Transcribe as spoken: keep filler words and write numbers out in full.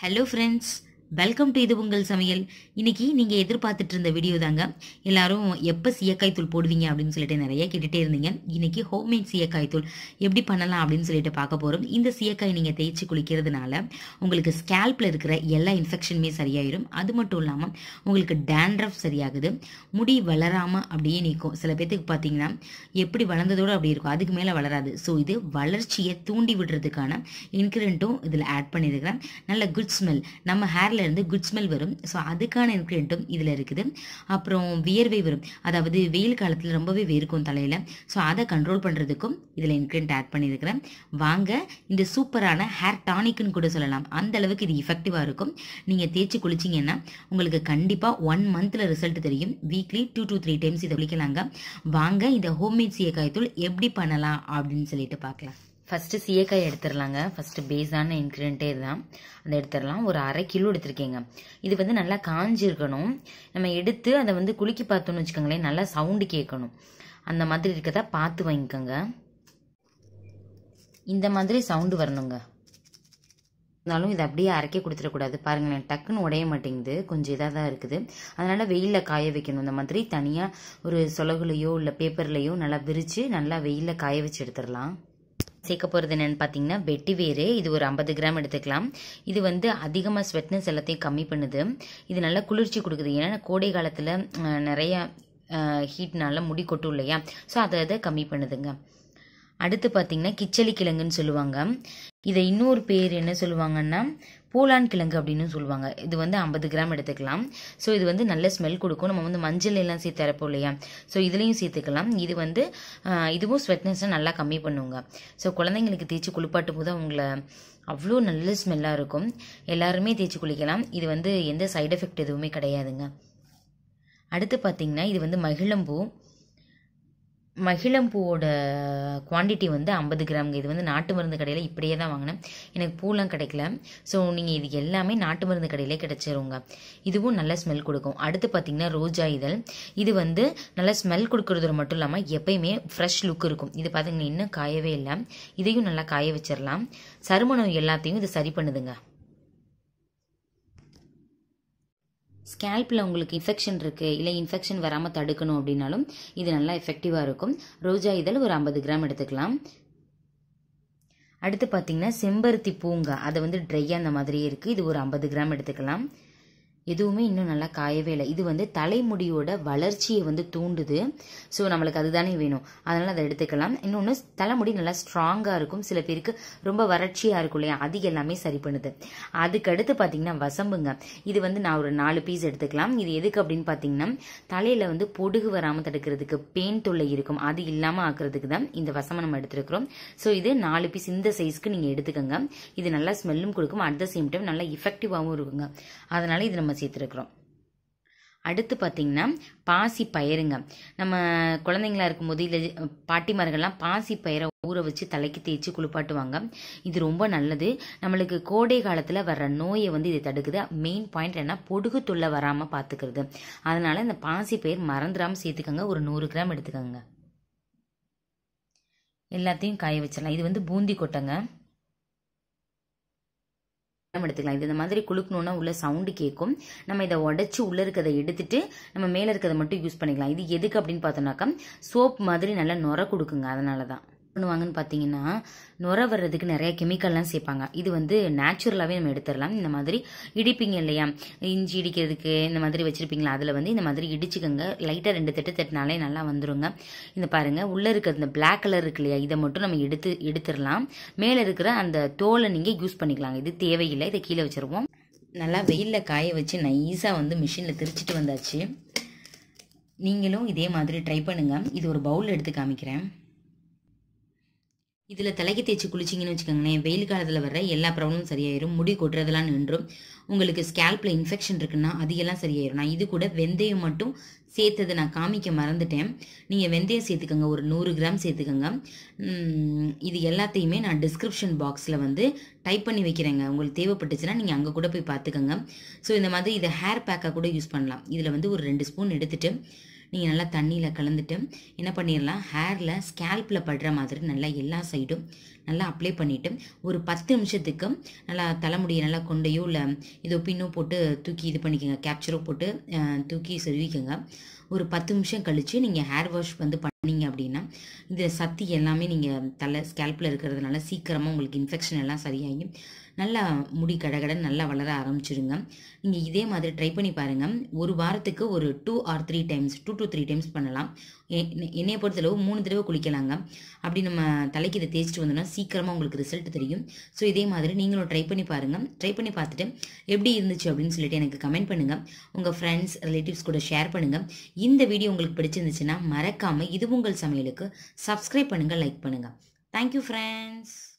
Hello friends, welcome to இது உங்கள் சமையல். இன்னைக்கு நீங்கள் எதிர்பார்த்துட்டு இருந்த வீடியோ தாங்க. எல்லாரும் எப்போ சீயக்காய் தூள் போடுவீங்க அப்படின்னு சொல்லிட்டு நிறைய கேட்டுகிட்டே இருந்தீங்க. இன்னைக்கு ஹோம்மேட் சீயக்காய் தூள் எப்படி பண்ணலாம் அப்படின்னு சொல்லிட்டு பார்க்க போகிறோம். இந்த சீயக்காய் நீங்கள் தேய்ச்சி குளிக்கிறதுனால உங்களுக்கு ஸ்கேல்பில் இருக்கிற எல்லா இன்ஃபெக்ஷனுமே சரியாயிடும். அது மட்டும் இல்லாமல் உங்களுக்கு டேண்ட்ரஃப் சரியாகுது, முடி வளராமல் அப்படியே நிற்கும். சில பேர்த்துக்கு பார்த்தீங்கன்னா எப்படி வளர்ந்ததோடு அப்படி இருக்கும், அதுக்கு மேலே வளராது. ஸோ இது வளர்ச்சியை தூண்டி விடுறதுக்கான இன்க்ரீடியண்ட்டும் இதில் ஆட் பண்ணியிருக்கிறேன். நல்ல குட் ஸ்மெல், நம்ம ஹேரில் இருந்து குட் ஸ்மெல் வரும். ஸோ அதுக்கான இன்க்ரீடியண்ட்டும் இதில் இருக்குது. அப்புறம் வியர்வை வரும், அதாவது வெயில் காலத்தில் ரொம்பவே வேர்க்கும் தலையில். ஸோ அதை கண்ட்ரோல் பண்ணுறதுக்கும் இதில் இன்க்ரீடியண்ட் ஆட் பண்ணியிருக்கிறேன். வாங்க, இந்த சூப்பரான ஹேர் டானிக்னு கூட சொல்லலாம், அந்த அளவுக்கு இது இஃபெக்டிவாக இருக்கும். நீங்கள் தேய்ச்சி குளிச்சிங்கன்னா உங்களுக்கு கண்டிப்பாக ஒன் மந்தில் ரிசல்ட் தெரியும். Weekly two to three times இதை குளிக்கலாங்க. வாங்க இந்த ஹோம்மேட் சீயக்காய் தூள் எப்படி பண்ணலாம் அப்படின்னு சொல்லிட்டு பார்க்கலாம். ஃபஸ்ட்டு சீயக்காய் எடுத்துடலாங்க. ஃபஸ்ட்டு பேஸான இன்க்ரீடியண்ட்டே இதுதான், அதை எடுத்துடலாம். ஒரு அரை கிலோ எடுத்துருக்கேங்க. இது வந்து நல்லா காஞ்சிருக்கணும். நம்ம எடுத்து அதை வந்து குலுக்கி பார்த்தோன்னு வச்சுக்கோங்களேன், நல்லா சவுண்டு கேட்கணும். அந்த மாதிரி இருக்கதா பார்த்து வாங்கிக்கோங்க. இந்த மாதிரி சவுண்டு வரணுங்க. இருந்தாலும் இதை அப்படியே அரைக்க கொடுத்துடக்கூடாது. பாருங்களேன், டக்குன்னு உடைய மாட்டேங்குது, கொஞ்சம் இதாக தான் இருக்குது. அதனால் வெயிலில் காய வைக்கணும். இந்த மாதிரி தனியாக ஒரு சொலகுலையோ இல்லை பேப்பர்லையோ நல்லா விரித்து நல்லா வெயிலில் காய வச்சு எடுத்துடலாம். சேர்க்க போகிறது என்னென்னு பார்த்தீங்கன்னா வெட்டி வேறு. இது ஒரு ஐம்பது கிராம் எடுத்துக்கலாம். இது வந்து அதிகமாக ஸ்வெட்னஸ் எல்லாத்தையும் கம்மி பண்ணுது. இது நல்லா குளிர்ச்சி கொடுக்குது. ஏன்னா கோடை காலத்தில் நிறைய ஹீட்னால முடி கொட்டும் இல்லையா, ஸோ அதை அதை கம்மி பண்ணுதுங்க. அடுத்து பார்த்தீங்கன்னா கிச்சலி கிழங்குன்னு சொல்லுவாங்க. இதை இன்னொரு பேர் என்ன சொல்லுவாங்கன்னா பூலான் கிழங்கு அப்படின்னு சொல்லுவாங்க. இது வந்து ஐம்பது கிராம் எடுத்துக்கலாம். ஸோ இது வந்து நல்ல ஸ்மெல் கொடுக்கும். நம்ம வந்து மஞ்சள் எல்லாம் சேர்த்து அரைப்போம் இல்லையா, ஸோ இதுலேயும் சேர்த்துக்கலாம். இது வந்து இதுவும் ஸ்வெட்னஸை நல்லா கம்மி பண்ணுங்க. ஸோ குழந்தைங்களுக்கு தேய்ச்சி குளிப்பாட்டும் போது அவங்கள அவ்வளோ நல்ல ஸ்மெல்லாக இருக்கும். எல்லாருமே தேய்ச்சி குளிக்கலாம். இது வந்து எந்த சைடு எஃபெக்ட் எதுவுமே கிடையாதுங்க. அடுத்து பார்த்தீங்கன்னா இது வந்து மகிழம்பூ. மகிழம்பூவோட குவான்டிட்டி வந்து ஐம்பது கிராம்ங்க. இது வந்து நாட்டு மருந்து கடையில் இப்படியே தான் வாங்கினேன், எனக்கு பூலாம் கிடைக்கல. ஸோ நீங்கள் இது எல்லாமே நாட்டு மருந்து கடையிலே கிடைச்சிருங்க. இதுவும் நல்ல ஸ்மெல் கொடுக்கும். அடுத்து பார்த்தீங்கன்னா ரோஜா இதழ். இது வந்து நல்ல ஸ்மெல் கொடுக்கறது மட்டும் இல்லாமல் எப்பயுமே ஃப்ரெஷ் லுக் இருக்கும். இது பார்த்தீங்கன்னா இன்னும் காயவே இல்லை, இதையும் நல்லா காய வச்சிடலாம். சரும நோய் எல்லாத்தையும் இது சரி பண்ணுதுங்க. ஸ்கேல்பில் உங்களுக்கு இன்ஃபெக்ஷன் இருக்குது, இல்லை இன்ஃபெக்ஷன் வராமல் தடுக்கணும் அப்படின்னாலும் இது நல்லா எஃபெக்டிவாக இருக்கும். ரோஜா இதழ் ஒரு ஐம்பது கிராம் எடுத்துக்கலாம். அடுத்து பார்த்தீங்கன்னா செம்பருத்தி பூங்க, அதை வந்து ட்ரையாக அந்த மாதிரியே இருக்குது. இது ஒரு ஐம்பது கிராம் எடுத்துக்கலாம். எதுவுமே இன்னும் நல்லா காயவே இல்லை. இது வந்து தலைமுடியோட வளர்ச்சியை வந்து தூண்டுது. ஸோ நம்மளுக்கு அதுதானே வேணும், அதனால் அதை எடுத்துக்கலாம். இன்னொன்று, தலைமுடி நல்லா ஸ்ட்ராங்காக இருக்கும். சில பேருக்கு ரொம்ப வறட்சியாக இருக்கும் இல்லையா, அது எல்லாமே சரி பண்ணுது. அதுக்கடுத்து பார்த்தீங்கன்னா வசம்புங்க. இது வந்து நான் ஒரு நாலு பீஸ் எடுத்துக்கலாம். இது எதுக்கு அப்படின்னு பார்த்தீங்கன்னா தலையில் வந்து பொடுகு வராமல் தடுக்கிறதுக்கு, பெயின் தொல்லை இருக்கும் அது இல்லாமல் ஆக்குறதுக்கு தான் இந்த வசம்பை நம்ம எடுத்துருக்கிறோம். ஸோ இது நாலு பீஸ் இந்த சைஸ்க்கு நீங்கள் எடுத்துக்கோங்க. இது நல்லா ஸ்மெல்லும் கொடுக்கும், அட் த சேம் டைம் நல்லா எஃபெக்டிவாகவும் இருக்குங்க. அதனால இது நம்ம சேர்த்துருக்குறோம். அடுத்து பார்த்தீங்கன்னா பாசி பயிறுங்க. நம்ம குழந்தைங்களா இருக்கும்போது இல்லை பாட்டிமார்கள்லாம் பாசி பயிரை ஊற வச்சு தலைக்கு தேய்ச்சி குளிப்பாட்டுவாங்க. இது ரொம்ப நல்லது. நம்மளுக்கு கோடை காலத்தில் வர்ற நோயை வந்து இது தடுக்குது. மெயின் பாயிண்ட் என்ன, பொடுகு தொல்லை வராமல் பார்த்துக்கிறது. அதனால இந்த பாசி பயிர் மறந்துடாமல் சேர்த்துக்கோங்க. ஒரு நூறு கிராம் எடுத்துக்கோங்க. எல்லாத்தையும் காய வச்சிடலாம். இது வந்து பூந்தி கொட்டைங்க, எடுத்துக்கலாம். இது இந்த மாதிரி குளுக்கணும்னா உள்ள சவுண்டு கேட்கும். நம்ம இதை உடச்சி உள்ள இருக்கிறத எடுத்துட்டு நம்ம மேலே இருக்கிறத மட்டும் யூஸ் பண்ணிக்கலாம். இது எதுக்கு அப்படின்னு பார்த்தோம்னாக்கா சோப் மாதிரி நல்லா நுர கொடுக்குங்க. அதனால தான் பண்ணுவாங்கன்னு பார்த்தீங்கன்னா நுர வர்றதுக்கு நிறைய கெமிக்கல்லாம் சேர்ப்பாங்க. இது வந்து நேச்சுரலாகவே நம்ம எடுத்துடலாம். இந்த மாதிரி இடிப்பீங்க இல்லையா, இஞ்சி இடிக்கிறதுக்கு இந்த மாதிரி வச்சுருப்பீங்களா, அதில் வந்து இந்த மாதிரி இடிச்சுக்கோங்க. லைட்டாக ரெண்டு தட்டு தட்டினாலே நல்லா வந்துருங்க. இந்த பாருங்கள், உள்ளே இருக்கிற இந்த பிளாக் கலர் இருக்கு இல்லையா, இதை மட்டும் நம்ம எடுத்து எடுத்துடலாம். மேலே இருக்கிற அந்த தோலை நீங்கள் யூஸ் பண்ணிக்கலாங்க. இது தேவையில்லை, இதை கீழே வச்சுருவோம். நல்லா வெயிலில் காய வச்சு நைஸாக வந்து மிஷினில் திரிச்சிட்டு வந்தாச்சு. நீங்களும் இதே மாதிரி ட்ரை பண்ணுங்கள். இது ஒரு பவுல் எடுத்து காமிக்கிறேன். இதில் தலைக்கு தேய்ச்சி குளிச்சிங்கன்னு வச்சுக்கோங்களேன், வெயில் காலத்தில் வர்ற எல்லா ப்ராப்ளமும் சரியாயிரும். முடி கொட்டுறதெல்லாம் நின்றும். உங்களுக்கு ஸ்கேல்பில் இன்ஃபெக்ஷன் இருக்குன்னா அது எல்லாம் சரியாயிரும். நான் இது கூட வெந்தயம் மட்டும் சேர்த்தது நான் காமிக்க மறந்துட்டேன். நீங்கள் வெந்தயம் சேர்த்துக்கோங்க, ஒரு நூறு கிராம் சேர்த்துக்கோங்க. இது எல்லாத்தையுமே நான் டிஸ்கிரிப்ஷன் பாக்ஸில் வந்து டைப் பண்ணி வைக்கிறேங்க. உங்களுக்கு தேவைப்பட்டுச்சுன்னா நீங்கள் அங்கே கூட போய் பார்த்துக்கோங்க. ஸோ இந்த மாதிரி இதை ஹேர் பேக்காக கூட யூஸ் பண்ணலாம். இதில் வந்து ஒரு ரெண்டு ஸ்பூன் எடுத்துகிட்டு நீங்கள் நல்லா தண்ணியில் கலந்துட்டு என்ன பண்ணிடலாம், ஹேரில் ஸ்கேல்பில் படுற மாதிரி நல்லா எல்லா சைடும் நல்லா அப்ளை பண்ணிவிட்டு ஒரு பத்து நிமிஷத்துக்கு நல்லா தலைமுடியை நல்லா கொண்டையோ இல்லை இதோ பின்னோ போட்டு தூக்கி இது பண்ணிக்கோங்க, கேப்சரோ போட்டு தூக்கி செருவிக்கோங்க. ஒரு பத்து நிமிஷம் கழித்து நீங்கள் ஹேர் வாஷ் வந்து பண்ணிங்க அப்படின்னா இந்த சக்தி எல்லாமே நீங்கள் தலை ஸ்கேல்பில் இருக்கிறதுனால சீக்கிரமாக உங்களுக்கு இன்ஃபெக்ஷன் எல்லாம் சரியாகி நல்லா முடி கடகடன் நல்லா வளர ஆரம்பிச்சிருங்க. நீங்கள் இதே மாதிரி ட்ரை பண்ணி பாருங்கள். ஒரு வாரத்துக்கு ஒரு two or three times two to three times பண்ணலாம். என்னையை பொறுத்தளவு மூணு தடவை குளிக்கலாங்க. அப்படி நம்ம தலைக்கு இதை தேய்ச்சிட்டு வந்தோம்னா சீக்கிரமாக உங்களுக்கு ரிசல்ட் தெரியும். ஸோ இதே மாதிரி நீங்களும் ட்ரை பண்ணி பாருங்கள். ட்ரை பண்ணி பார்த்துட்டு எப்படி இருந்துச்சு அப்படின்னு சொல்லிட்டு எனக்கு கமெண்ட் பண்ணுங்கள். உங்கள் ஃப்ரெண்ட்ஸ் ரிலேட்டிவ்ஸ் கூட ஷேர் பண்ணுங்கள். இந்த வீடியோ உங்களுக்கு பிடிச்சிருந்துச்சுன்னா மறக்காமல் இது உங்கள் சமையலுக்கு சப்ஸ்கிரைப் பண்ணுங்கள், லைக் பண்ணுங்கள். Thank you friends.